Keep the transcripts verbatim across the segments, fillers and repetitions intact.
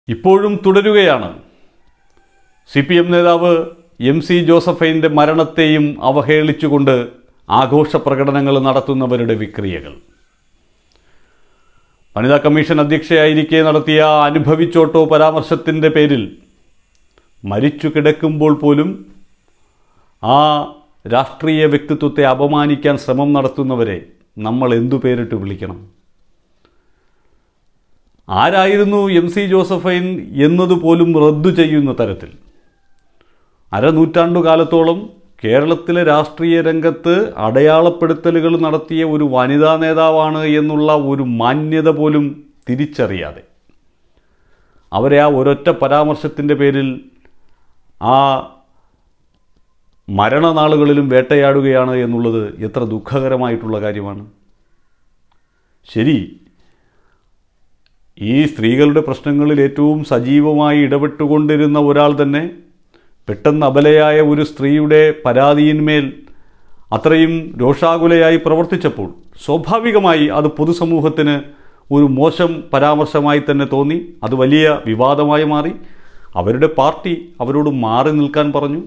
ഇപ്പോഴും തുടരുകയാണ് C P M നേതാവ് എം സി ജോസഫൈൻ്റെ മരണത്തെയും അവഹേളിച്ചുകൊണ്ട് ആഘോഷ പ്രകടനങ്ങൾ നടത്തുന്നവരുടെ വിക്രിയകൾ. വനിതാ കമ്മീഷൻ അധ്യക്ഷയായിരിക്കെ നടത്തിയ അനുഭവിച്ചോട്ടോ പരാമർശത്തിൻ്റെ പേരിൽ മരിച്ചു കിടക്കുമ്പോൾ പോലും ആ രാഷ്ട്രീയ വ്യക്തിത്വത്തെ അപമാനിക്കാൻ ശ്രമം നടത്തുന്നവരെ നമ്മൾ എന്തു പേരിട്ട് വിളിക്കണം? ആരായിരുന്നു എം സി ജോസഫൈൻ എന്നതുപോലും റദ്ദു ചെയ്യുന്ന തരത്തിൽ അരനൂറ്റാണ്ടു കാലത്തോളം കേരളത്തിലെ രാഷ്ട്രീയ രംഗത്ത് അടയാളപ്പെടുത്തലുകൾ നടത്തിയ ഒരു വനിതാ നേതാവാണ് എന്നുള്ള ഒരു മാന്യത പോലും തിരിച്ചറിയാതെ അവരെ ആ ഒരൊറ്റ പരാമർശത്തിൻ്റെ പേരിൽ ആ മരണനാളുകളിലും വേട്ടയാടുകയാണ് എന്നുള്ളത് എത്ര ദുഃഖകരമായിട്ടുള്ള കാര്യമാണ്. ശരി, ഈ സ്ത്രീകളുടെ പ്രശ്നങ്ങളിൽ ഏറ്റവും സജീവമായി ഇടപെട്ടുകൊണ്ടിരുന്ന ഒരാൾ തന്നെ പെട്ടെന്ന് അബലയായ ഒരു സ്ത്രീയുടെ പരാതിയിന്മേൽ അത്രയും രോഷാകുലയായി പ്രവർത്തിച്ചപ്പോൾ സ്വാഭാവികമായി അത് പൊതുസമൂഹത്തിന് ഒരു മോശം പരാമർശമായി തന്നെ തോന്നി. അത് വലിയ വിവാദമായി മാറി. അവരുടെ പാർട്ടി അവരോട് മാറി നിൽക്കാൻ പറഞ്ഞു.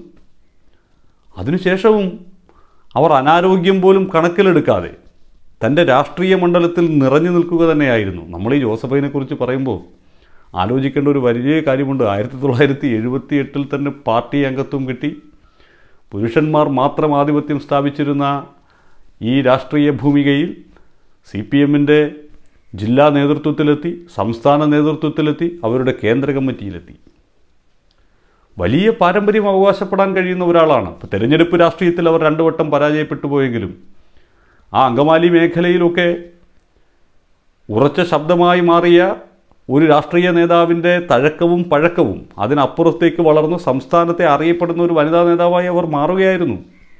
അതിനുശേഷവും അവർ അനാരോഗ്യം പോലും കണക്കിലെടുക്കാതെ തൻ്റെ രാഷ്ട്രീയ മണ്ഡലത്തിൽ നിറഞ്ഞു നിൽക്കുക തന്നെയായിരുന്നു. നമ്മൾ ഈ ജോസഫൈനെ കുറിച്ച് പറയുമ്പോൾ ആലോചിക്കേണ്ട ഒരു വലിയ കാര്യമുണ്ട്. ആയിരത്തി തൊള്ളായിരത്തി എഴുപത്തി എട്ടിൽ തന്നെ പാർട്ടി അംഗത്വം കിട്ടി. പുരുഷന്മാർ മാത്രം ആധിപത്യം സ്ഥാപിച്ചിരുന്ന ഈ രാഷ്ട്രീയ ഭൂമികയിൽ സി പി എമ്മിൻ്റെ ജില്ലാ നേതൃത്വത്തിലെത്തി, സംസ്ഥാന നേതൃത്വത്തിലെത്തി, അവരുടെ കേന്ദ്ര കമ്മിറ്റിയിലെത്തി. വലിയ പാരമ്പര്യം അവകാശപ്പെടാൻ കഴിയുന്ന ഒരാളാണ്. ഇപ്പോൾ തെരഞ്ഞെടുപ്പ് രാഷ്ട്രീയത്തിൽ അവർ രണ്ടു വട്ടം പരാജയപ്പെട്ടു പോയെങ്കിലും ആ അങ്കമാലി മേഖലയിലൊക്കെ ഉറച്ച ശബ്ദമായി മാറിയ ഒരു രാഷ്ട്രീയ നേതാവിൻ്റെ തഴക്കവും പഴക്കവും അതിനപ്പുറത്തേക്ക് വളർന്ന് സംസ്ഥാനത്തെ അറിയപ്പെടുന്ന ഒരു വനിതാ നേതാവായി അവർ മാറുകയായിരുന്നു.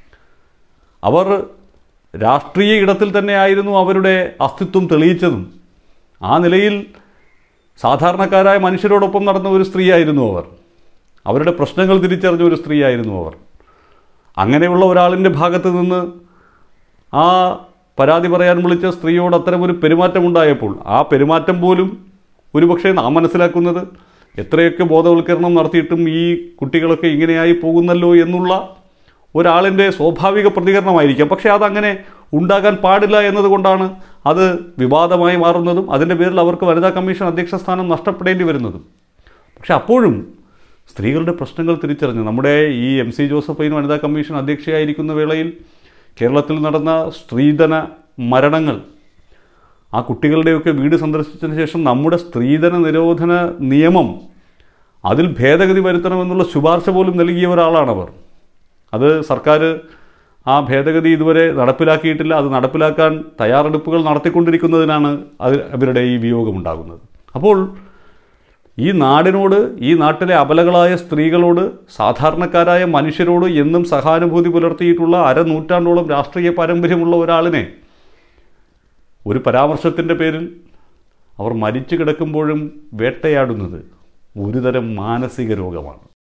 അവർ രാഷ്ട്രീയ ഇടത്തിൽ തന്നെയായിരുന്നു അവരുടെ അസ്തിത്വം തെളിയിച്ചതും. ആ നിലയിൽ സാധാരണക്കാരായ മനുഷ്യരോടൊപ്പം നടന്ന ഒരു സ്ത്രീയായിരുന്നു അവർ. അവരുടെ പ്രശ്നങ്ങൾ തിരിച്ചറിഞ്ഞ ഒരു സ്ത്രീയായിരുന്നു അവർ. അങ്ങനെയുള്ള ഒരാളിൻ്റെ ഭാഗത്ത് നിന്ന് ആ പരാതി പറയാൻ വിളിച്ച സ്ത്രീയോട് അത്തരമൊരു പെരുമാറ്റമുണ്ടായപ്പോൾ ആ പെരുമാറ്റം പോലും ഒരുപക്ഷെ നാം മനസ്സിലാക്കുന്നത് എത്രയൊക്കെ ബോധവൽക്കരണം നടത്തിയിട്ടും ഈ കുട്ടികളൊക്കെ ഇങ്ങനെയായി പോകുന്നല്ലോ എന്നുള്ള ഒരാളിൻ്റെ സ്വാഭാവിക പ്രതികരണമായിരിക്കാം. പക്ഷേ അതങ്ങനെ ഉണ്ടാകാൻ പാടില്ല എന്നതുകൊണ്ടാണ് അത് വിവാദമായി മാറുന്നതും അതിൻ്റെ പേരിൽ അവർക്ക് വനിതാ കമ്മീഷൻ അധ്യക്ഷ സ്ഥാനം നഷ്ടപ്പെടേണ്ടി വരുന്നതും. പക്ഷെ അപ്പോഴും സ്ത്രീകളുടെ പ്രശ്നങ്ങൾ തിരിച്ചറിഞ്ഞ് നമ്മുടെ ഈ എം സി ജോസഫൈൻ വനിതാ കമ്മീഷൻ അധ്യക്ഷയായിരിക്കുന്ന വേളയിൽ കേരളത്തിൽ നടന്ന സ്ത്രീധന മരണങ്ങൾ, ആ കുട്ടികളുടെയൊക്കെ വീട് സന്ദർശിച്ചതിന് ശേഷം നമ്മുടെ സ്ത്രീധന നിരോധന നിയമം അതിൽ ഭേദഗതി വരുത്തണമെന്നുള്ള ശുപാർശ പോലും നൽകിയ ഒരാളാണവർ. അത് സർക്കാർ ആ ഭേദഗതി ഇതുവരെ നടപ്പിലാക്കിയിട്ടില്ല. അത് നടപ്പിലാക്കാൻ തയ്യാറെടുപ്പുകൾ നടത്തിക്കൊണ്ടിരിക്കുന്നതിനാണ് അത് അവരുടെ ഈ വിയോഗമുണ്ടാകുന്നത്. അപ്പോൾ ഈ നാടിനോട്, ഈ നാട്ടിലെ അബലകളായ സ്ത്രീകളോട്, സാധാരണക്കാരായ മനുഷ്യരോട് എന്നും സഹാനുഭൂതി പുലർത്തിയിട്ടുള്ള അരനൂറ്റാണ്ടോളം രാഷ്ട്രീയ പാരമ്പര്യമുള്ള ഒരാളിനെ ഒരു പരാമർശത്തിൻ്റെ പേരിൽ അവർ മരിച്ചു കിടക്കുമ്പോഴും വേട്ടയാടുന്നത് ഒരുതരം മാനസിക രോഗമാണ്.